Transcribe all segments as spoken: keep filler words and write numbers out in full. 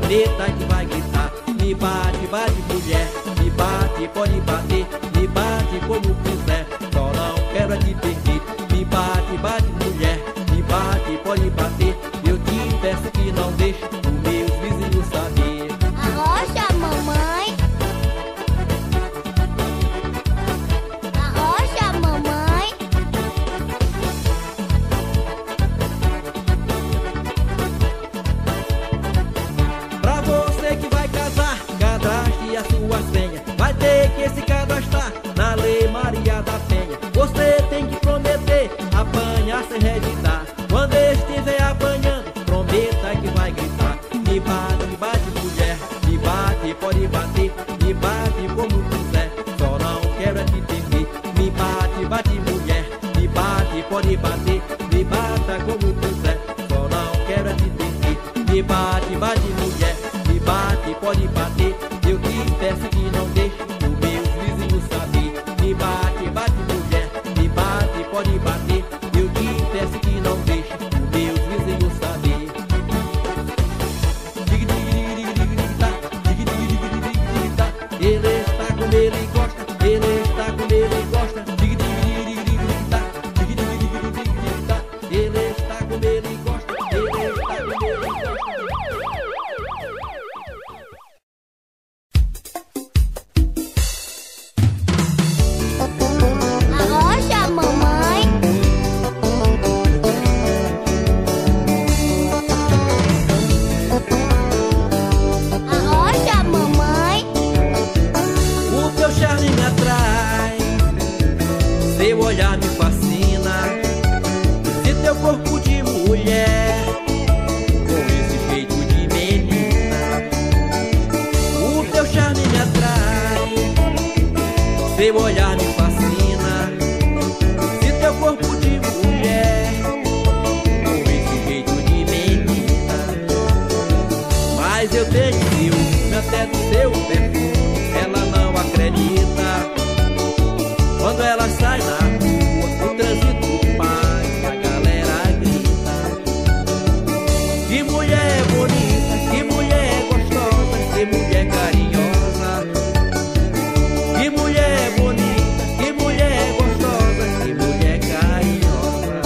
prometa que vai gritar. Me bate, bate mulher, me bate, pode bater, me bate como quiser, só não quero é te perder. Me bate, bate mulher, me bate, pode bater, eu te peço que não deixe os meus vizinhos saber. Arrocha, mamãe. Arrocha, mamãe. Pra você que vai casar, cadastre a sua senha. Vai ter que se cadastrar na Lei Maria da Penha. Você tem que prometer apanhar sem revidar. Quando estiver apanhando, prometa que vai gritar. Me bate, me bate mulher, me bate, pode bater, me bate como quiser, só não quero é te entender. Me bate, bate mulher, me bate, pode bater, me bata como quiser, só não quero é te entender. Me bate, bate mulher, me bate, pode bater, eu te peço que não deixe os meus vizinhos saber. Me bate, bate mulher, me bate, pode bater, eu te peço que não deixe os meus vizinhos saber. Ele está com ele e gosta, ele está com ele e gosta. Ele está com ele e gosta, ele está com ele e gosta. Arrocha, mamãe. Arrocha, mamãe. O teu charme me atrai, seu olhar me fascina. Se teu corpo de mulher, com esse jeito de menina. O teu charme me atrai, seu olhar me fascina. Se teu corpo de mulher, com esse jeito de menina. Mas eu tenho ciúme até do seu perfume. Ela não acredita quando ela sai na rua, o trânsito para, a galera grita. Que mulher bonita, que mulher gostosa, que mulher carinhosa. Que mulher bonita, que mulher gostosa, que mulher carinhosa.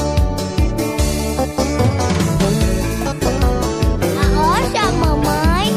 Arrocha, mamãe.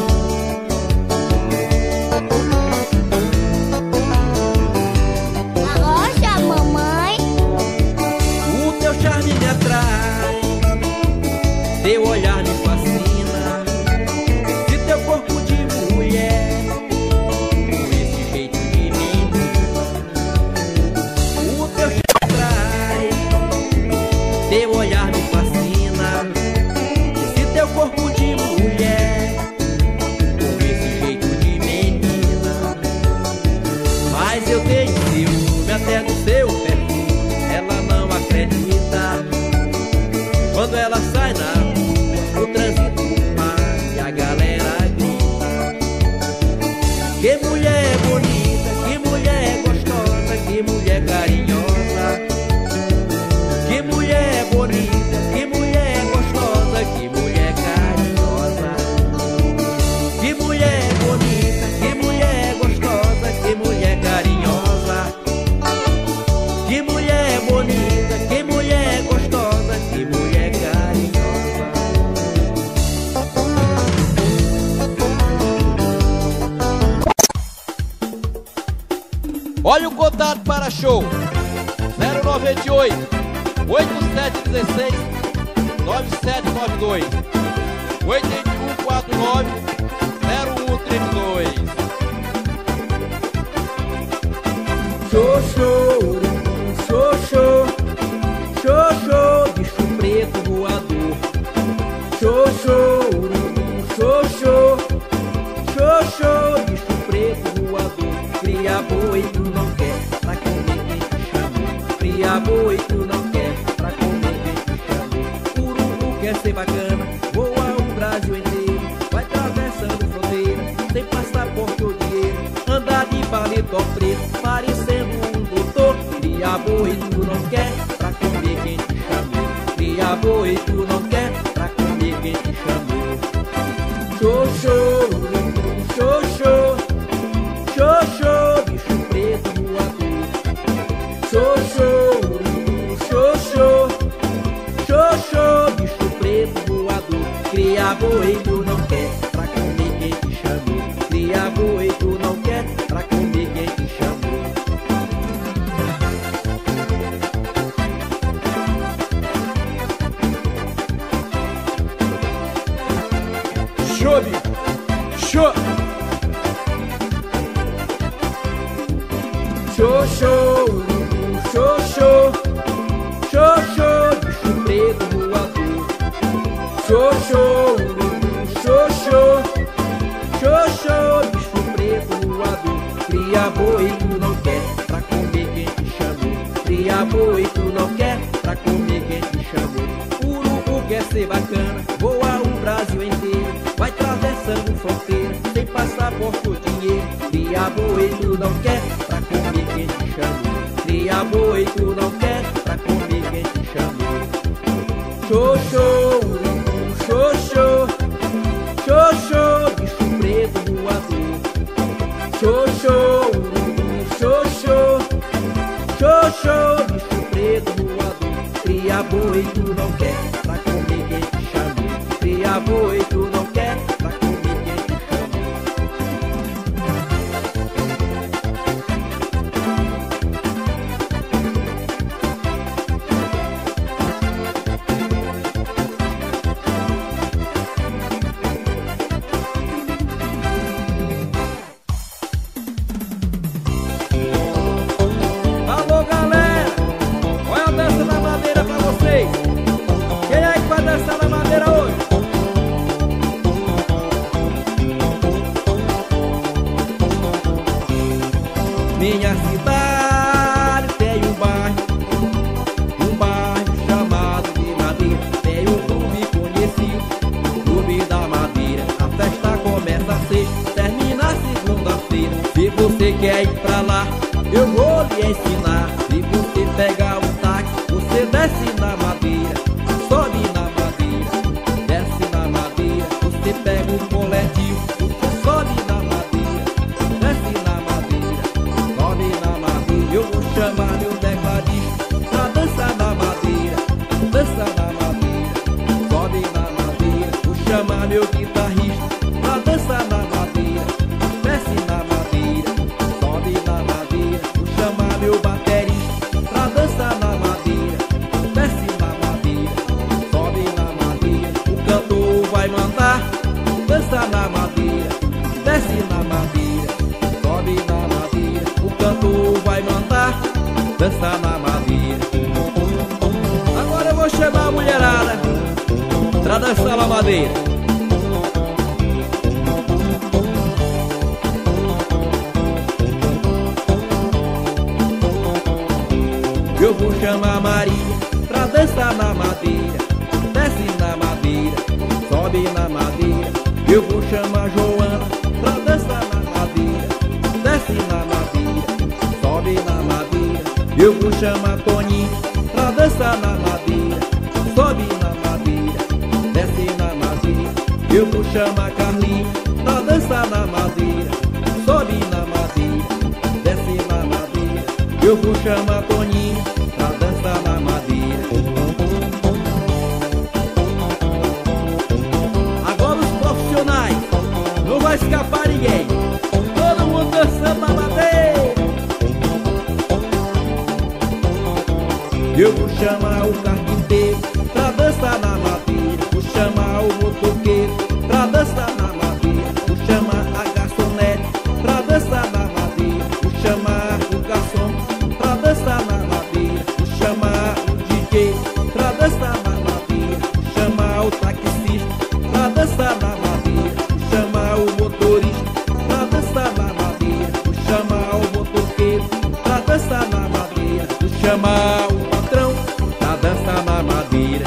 Arrocha, mamãe. O teu charme me atrai, teu olhar me fascina. Se teu corpo de mulher, com esse jeito de menina. O teu charme me atrai, teu olhar me fascina. Se teu corpo de mulher, com esse jeito de menina. Mas eu tenho ciúme até do seu perfume. Ela não acredita quando ela sai na rua, o trânsito para e a galera grita. Que mulher bonita, que mulher gostosa, que mulher carinhosa. Que mulher bonita, que mulher gostosa, que mulher carinhosa. Que mulher bonita, que mulher gostosa, que mulher carinhosa. Que mulher bonita, que mulher gostosa, que mulher carinhosa. Olha o contato para show: zero nove oito, oito sete um seis, nove sete nove dois, oito um quatro nove, zero um três dois. Show, show, show, show, show, show, bicho preto voador. Show, show, show, show, show, show, bicho preto voador. Cria boi, tu não quer, pra comer quem te chamou. Cria boi, tu não quer, pra comer quem te chamou. Urubu quer ser bacana, voa o Brasil inteiro. Vai atravessando fronteira, sem passaporte ou dinheiro. Anda de paletó preto, parecendo um doutor. Cria boi, tu não quer, pra comer quem te chamou. Cria boi, tu não quer, pra comer quem te chamou. Show, show. Xoxô, urubu, xoxô, xoxô, bicho preto voador. Xoxô, urubu, xoxô, xoxô, bicho preto voador. Cria boi e tu não quer pra comer quem te chamou. Cria boi e tu não quer pra comer quem te chamou. Urubu quer ser bacana, voa o Brasil inteiro. Vai atravessando fronteira, sem passaporte ou dinheiro. Cria boi e tu não quer pra comer quem te chamou. Cria boi e tu não quer pra comer quem te chamou. Xoxô, urubu, xoxô, xoxô, bicho preto voador. Xoxô, urubu, xoxô, xoxô, bicho preto voador. Cria boi e tu não quer pra comer quem te chamou. Cria boi e tu não quer pra comer quem te chamou. Alô galera, olha a dança da madeira pra vocês. Quem é que vai dançar na madeira hoje? Minha cidade tem um bairro, um bairro chamado de Madeira. Tem um clube conhecido, Clube da Madeira. A festa começa sexta, termina segunda-feira. Se você quer ir pra lá, eu vou lhe ensinar. Se você pegar um táxi, você desce na madeira, sobe na madeira, desce na madeira. Você pega um coletivo, você sobe na madeira, desce na madeira, sobe na madeira. Eu vou chamar meu tecladista pra dançar na madeira, dança na madeira, sobe na madeira. Vou chamar meu guitarrista pra dançar na madeira, desce na madeira, sobe na madeira. Vou chamar meu baterista pra dançar na madeira, desce na madeira, sobe na madeira. O cantor vai mandar dançar na madeira, desce na madeira, sobe na madeira. O cantor vai mandar dançar na madeira. Agora eu vou chamar a mulherada pra dançar na madeira. Eu vou chamar a Maria pra dançar na madeira, desce na madeira, sobe na madeira. Eu vou chamar a Joana pra dançar na madeira, desce na madeira, sobe na madeira. Eu vou chamar a Toninho pra dançar na madeira, sobe na madeira, desce na madeira. Eu vou chamar a Carlinha pra dançar na madeira, sobe na madeira, desce na madeira. Eu vou chamar a Toninho pra dançar na madeira. Agora os profissionais, não vai escapar ninguém. Todo mundo dançando na madeira. Eu vou chamar o carpinteiro pra dançar na madeira. Vou chamar o motoqueiro pra dançar na madeira. Vou chamar a garçonete pra dançar na madeira. Vou chamar o garçom pra dançar na madeira. Vou chamar o D J pra dançar na madeira. Vou chamar o taxista pra dançar na madeira. Vou chamar o motorista pra dançar na madeira. Vou chamar o motoqueiro pra dançar na madeira. Vou chamar o patrão pra dançar na madeira.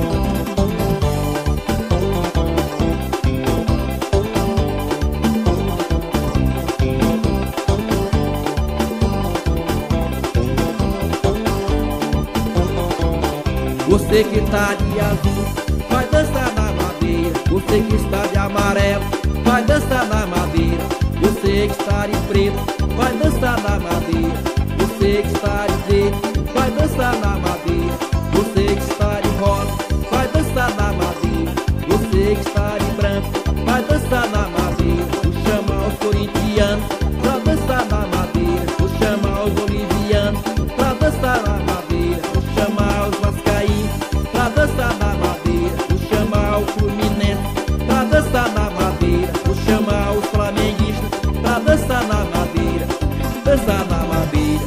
Você que está de azul, vai dançar na madeira. Você que está de amarelo, vai dançar na madeira. Você que está de preto, vai dançar na madeira. Você que está de verde, vai dançar na madeira. Você que está de rosa, vai dançar na madeira. Você que está de branco, vai dançar na madeira. Vou chamar os corintianos pra dançar na madeira. Vou chamar os bolivianos pra dançar na madeira. Vou chamar os vascaínos pra dançar na madeira. Vou chamar o fluminense pra dançar na madeira. Vou chamar os flamenguistas pra dançar na madeira. Dançar na madeira.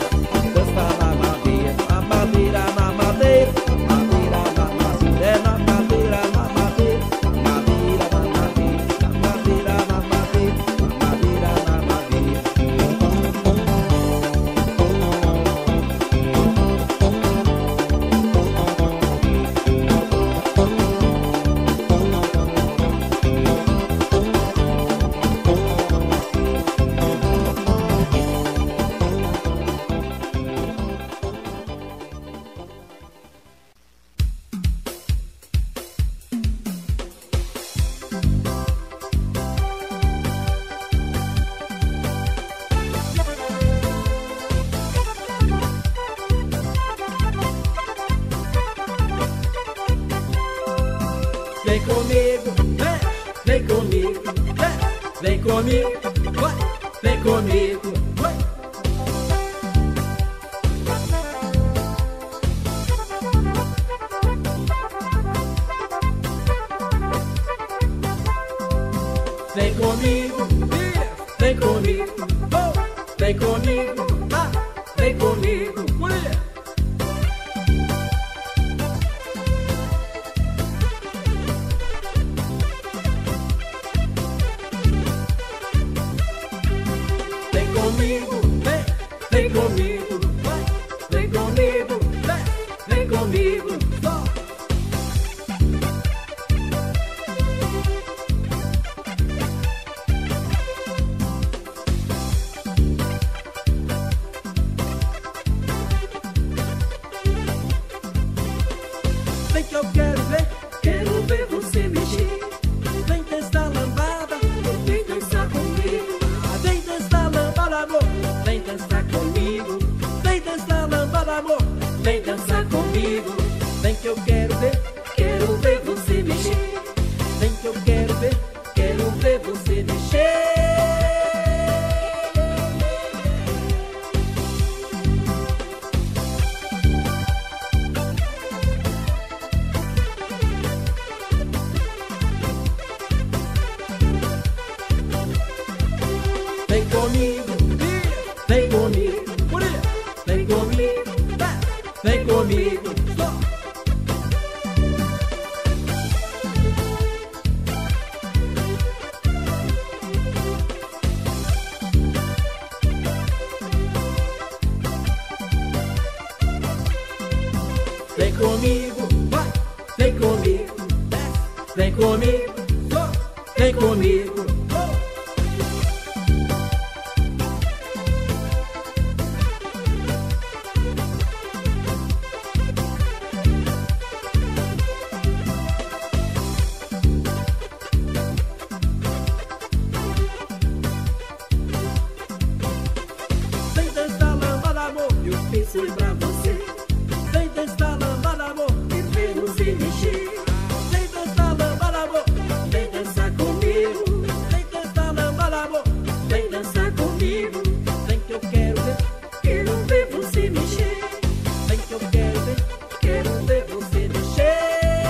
comigo, vai, vem comigo, vai. Vem comigo, vem comigo, oh, vem comigo, ah, vem comigo, mulher. Vem comigo, vem, vem comigo, vai, vem comigo, vem, vem comigo, só. Vem que eu quero ver, quero ver você mexer. Vem dançar lambada, vem dançar comigo. Vem dançar lambada, amor, vem dançar comigo. Vem dançar lambada, amor, vem dançar comigo. Vem que eu quero ver, quero ver você mexer. Vem que eu quero ver, quero ver você mexer. Vem comigo, vem comigo, vem comigo, vem comigo, só. Vem comigo, vai, vem comigo, vem comigo, só, vem comigo, oh. Vem dançar lambada, amor, eu pensei pra você. Vem dançar lambada, amor, e vem nos mexer. Vem dançar lambada, amor, vem dançar comigo. Vem dançar lambada, amor, vem dançar comigo. Vem que eu quero ver, quero ver você mexer. Vem que eu quero ver, quero ver você mexer.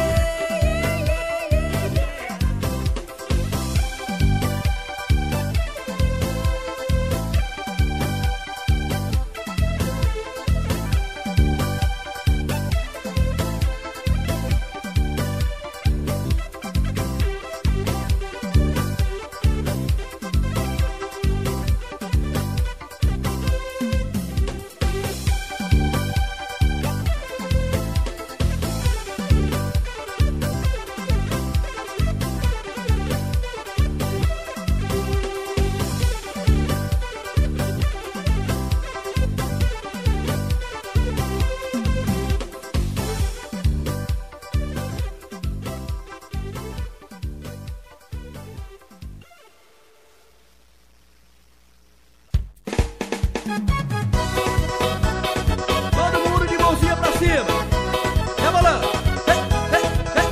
Todo mundo de mãozinha pra cima. Rebolando. Hey, hey, hey,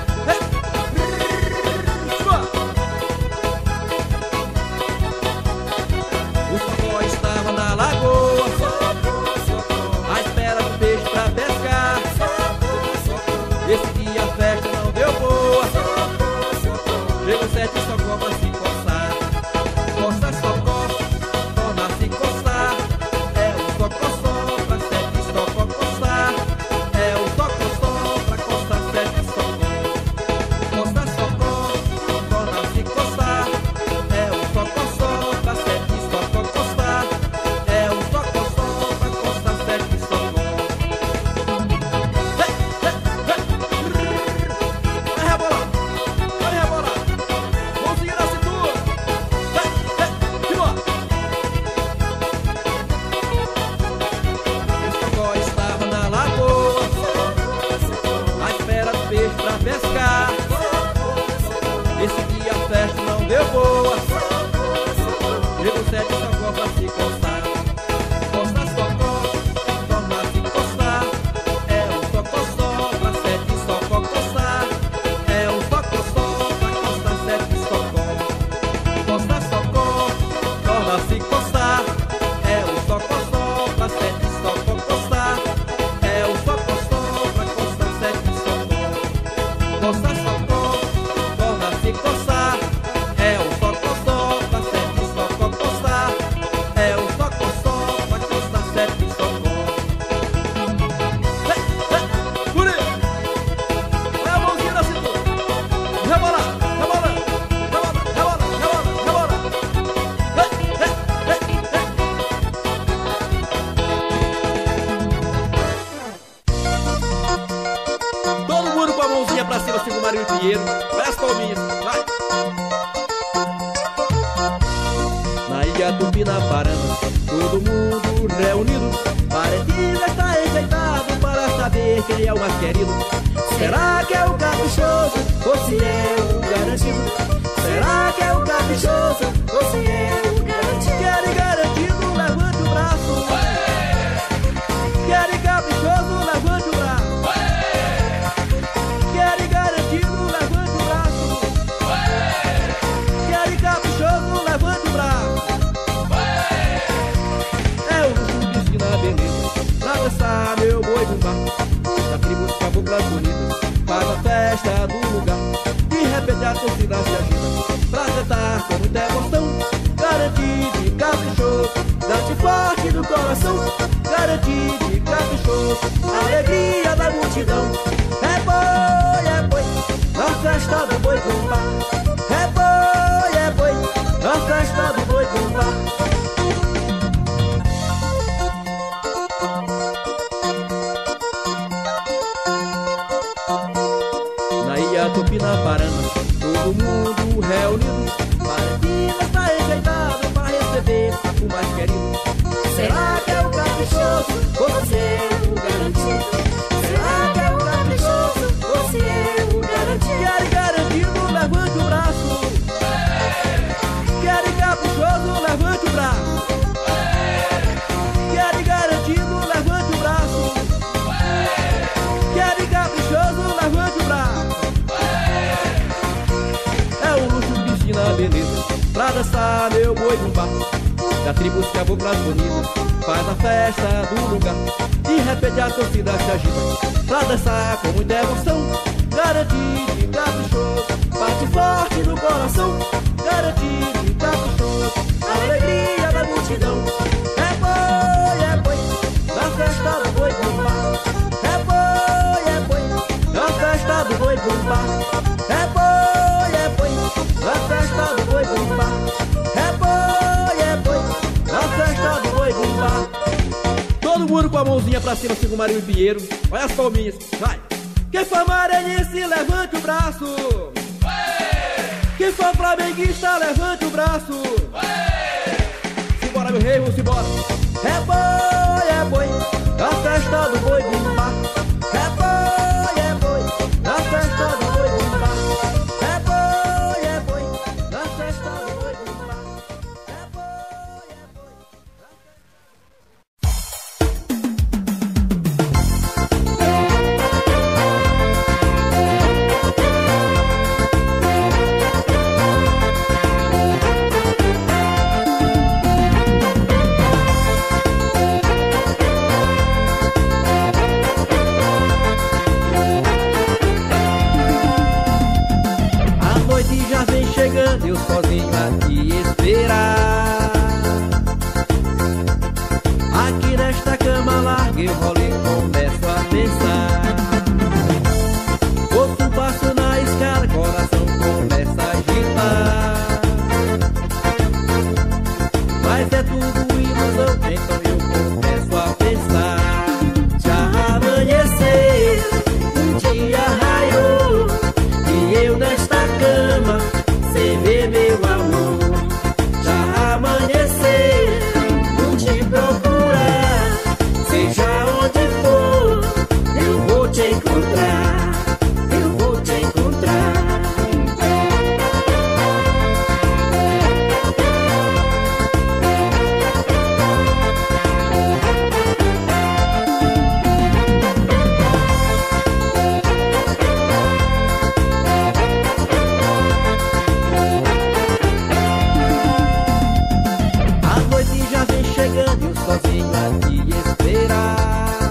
hey. Sua. O socó estava na lagoa, à espera do peixe pra pescar. Esse dia a festa não deu boa. Chegou sete socó pra se coçar. Coça, socó, torna-se coçar. É o socó só pra sete socó coçar. É o socó só pra coçar sete socó. Coça, socó, torna-se coçar. É o socó só pra sete socó coçar. se coçar. É o só coçó pra sete só pra coçar. É o só coçó pra coçar sete só có. Coçar só có, torna se coçar. É o só coçó pra sete só có coçar. É o só coçó pra coçar sete só có. Por aí! Olha a mãozinha na cintura. Rebola, rebola, rebola, rebola, rebola, rebola. Todo mundo com a mãozinha pra cima, assim, o Marinho Pinheiro. Olha as palminhas, vai! Na ilha do Pinaparana, todo mundo reunido. Paredinha está enfeitado para saber quem é o mais querido. Será que é o caprichoso ou se é o garantido? Será que é o caprichoso ou se é o garantido? Quer garantido, levante o braço. Quer caprichoso, levante o braço. Quer garantido, levante o braço. Quer caprichoso, levante o braço. É o luxo que ensina a beleza pra dançar meu boi bumbá. Da tribo de caboclas bonitas faz a festa do lugar. De repente a torcida se agita pra cantar com muita emoção. Garantido e caprichoso, dá-te forte no coração. Garantido e caprichoso, alegria da multidão. É boi, é boi, na festa do boi bumbá. É boi, é boi, na festa do boi bumbá. Na ilha do Pinaparana, todo mundo reunido. Paredinha está enjeitado para receber o mais querido. Será que é o caprichoso ou se é o garantido? Será que é o caprichoso ou se é o garantido? Quer garantido, levante o braço. Quer caprichoso, levante o braço. Quer garantido, levante o braço. Quer caprichoso, levante o braço. É o luxo que ensina a beleza pra dançar meu boi bumbá. Da tribo de caboclas bonitas faz a festa do lugar. De repente a torcida se agita pra dançar com muita emoção. Garantido e caprichoso, bate forte no coração. Garantido e caprichoso, alegria da multidão. É boi, é boi, na festa do boi bumbá. É boi, é boi, na festa do boi bumbá. É boi, é boi, na festa do boi bumbá. É boi, é boi, na festa do boi bumbá. Todo mundo com a mãozinha pra cima, assim, o Marinho Pinheiro. Olha as palminhas, vai! Quem for maranhense, levante o braço. Quem for flamenguista, levante o braço. Simbora, meu rei, vamos embora. É boi, é boi, na festa do boi bumbá. É boi, é boi, na festa do boi bumbá. É boi, é boi, na festa do boi bumbá. É boi, é boi, na sozinho a te esperar.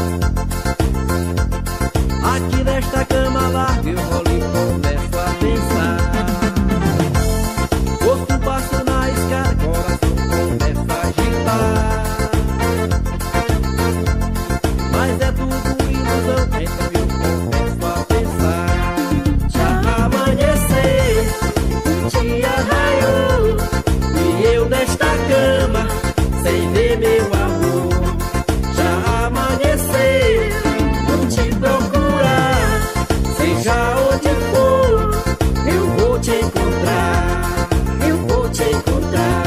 Aqui nesta cama larga eu rolo e começo a pensar. Ouço um passo na escada, coração começa a agitar. Mas é tudo ilusão, então eu começo a pensar. Já amanheceu, o dia raiou, e eu nesta cama, sem ver meu amor. Já amanheceu, vou te procurar, seja onde for, eu vou te encontrar, eu vou te encontrar.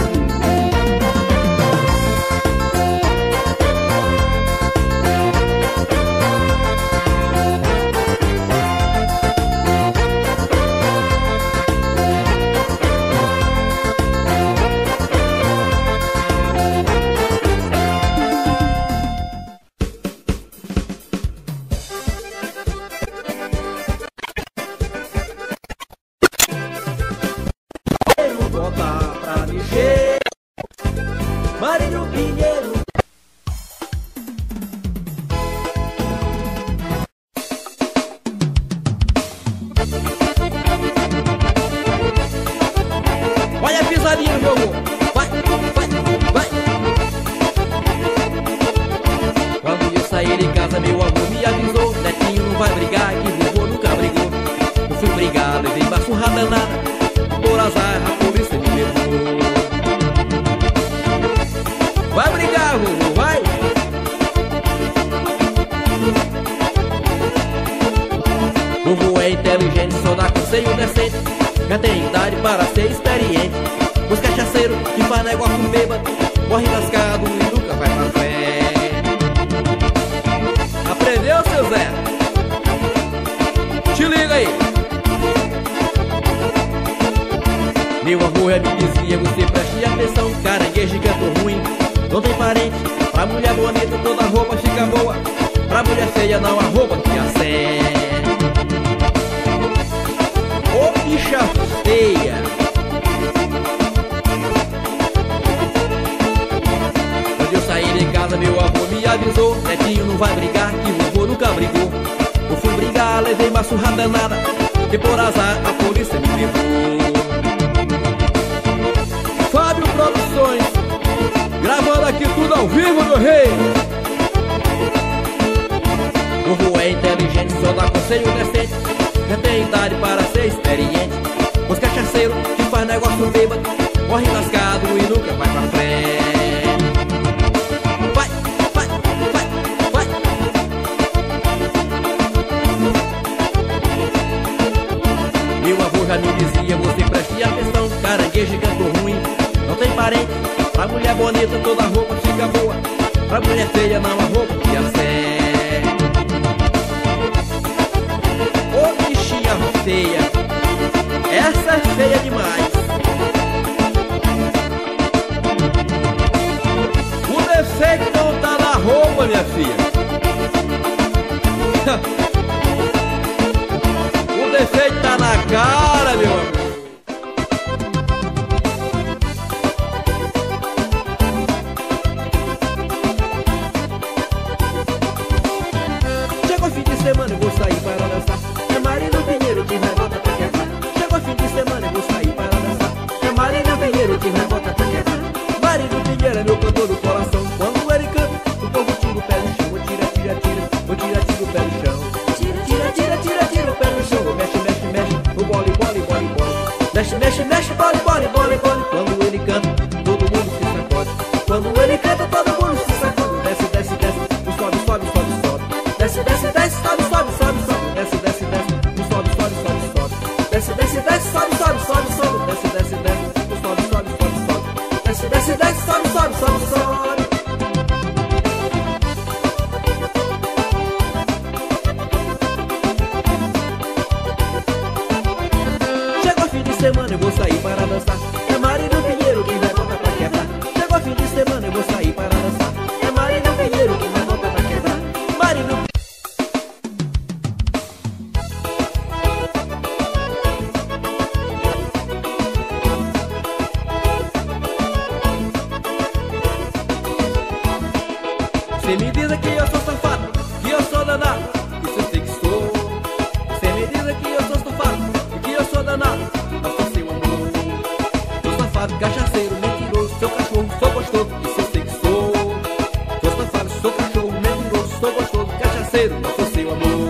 Voltar pra mexer, Marinho Pinheiro. Olha a pisadinha, jogo. Vai, vai, vai. Quando eu saí de casa, meu amor me avisou: Netinho, não vai brigar, que vovô nunca brigou. Eu fui brigar, levei uma surrada danada. Por azar, a polícia me levou. Vai brigar, vovô, vai! Vovô é inteligente, só dá conselho decente. Já tem idade para ser experiente. Os cachaceiros que faz negócio bêbado, morre lascado e nunca vai pra frente. Aprendeu, seu Zé? Te liga aí! Meu avô já me dizia, você preste atenção, caranguejo que é ruim, não tem parente. Pra mulher bonita toda roupa fica boa, pra mulher feia não há roupa que acende. Ô bicha feia! Quando eu saí de casa, meu avô me avisou: Netinho, não vai brigar, que vovô nunca brigou. Eu fui brigar, levei uma surra danada, e por azar a polícia me levou. Fábio Produções, gravando aqui tudo ao vivo, meu rei. Vovô é inteligente, só dá conselho decente. Já tem idade para ser experiente. Os cachaceiros que faz negócio bêbado, morre lascado e nunca vai pra frente. Vai, vai, vai, vai. Meu avô já me dizia, você preste atenção, caranguejo canto ruim, não tem parente. Pra mulher bonita toda roupa fica boa, pra mulher feia não há roupa que acende. Ô bichinha feia, essa é feia demais. O defeito não tá na roupa, minha filha. O defeito tá na cara, meu amor. Chegou fim de semana, eu vou sair para dançar. É Marina Pinheiro que vai botar pra quebrar. Chegou fim de semana, eu vou sair para dançar. É Marina Pinheiro que vai botar pra quebrar. Marina Pinheiro é meu cantor do coração. Quando ele canta, o povo tira o pé no chão. Vou tira, tira, tira, vou tira, tira o pé no chão. Tira, tira, tira, tira, tira o pé no chão. Mexe, mexe, mexe, o bole, bole, bole, bole. Mexe, mexe, mexe, bole, bole, bole, bole. Quando ele canta, todo mundo se sacode. Quando ele canta, todo mundo se sacode. Desce, desce, desce, o sobe, sobe, sobe, sobe. Desce, desce, desce, sobe, sobe, sobe, sobe. Desce, desce, desce, o sobe, sobe, sobe, sobe. Desce, desce, desce, sobe, sobe, sobe, sobe. Desce, desce, desce, o sobe, sobe, sobe, sobe. Desce, desce, desce, sobe, sobe, sobe, sobe. Chegou fim de semana, eu vou sair para dançar. É Marina Pinheiro quem vai botar pra quebrar. Chegou fim de semana, eu vou sair para dançar. É Marina Pinheiro quem vai botar pra quebrar. Marina Você me diz que eu sou safado, que eu sou danado, isso eu sei que sou. Você me diz que eu sou safado, que eu sou danado, mas sou seu amor. Sou safado, cachaceiro, mentiroso, seu cachorro, sou gostoso, isso eu sei que sou. Sou safado, sou cachorro, mentiroso, sou gostoso, cachaceiro, mas sou seu amor.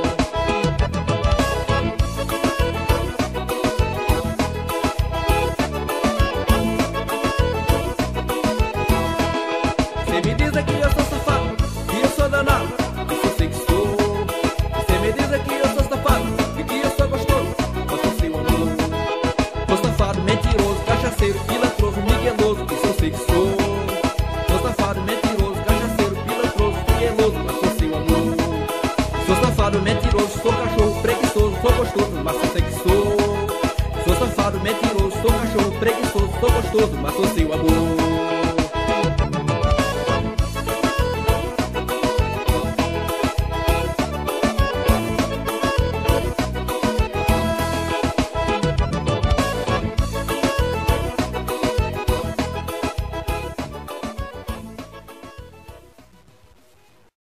Você me diz que eu sou safado, que eu sou danado, isso eu sei que sou. Você me diz que eu sou safado e que eu sou gostoso, mas sou seu amor. Sou safado, mentiroso, cachaceiro, pilantroso, migueloso, isso eu sei que sou. Sou safado, mentiroso, cachaceiro, pilantroso, migueloso, mas sou seu amor. Sou safado, mentiroso, sou cachorro, preguiçoso, sou gostoso, mas eu sei que sou. Sou safado, mentiroso, sou cachorro, preguiçoso, sou gostoso, mas sou seu amor.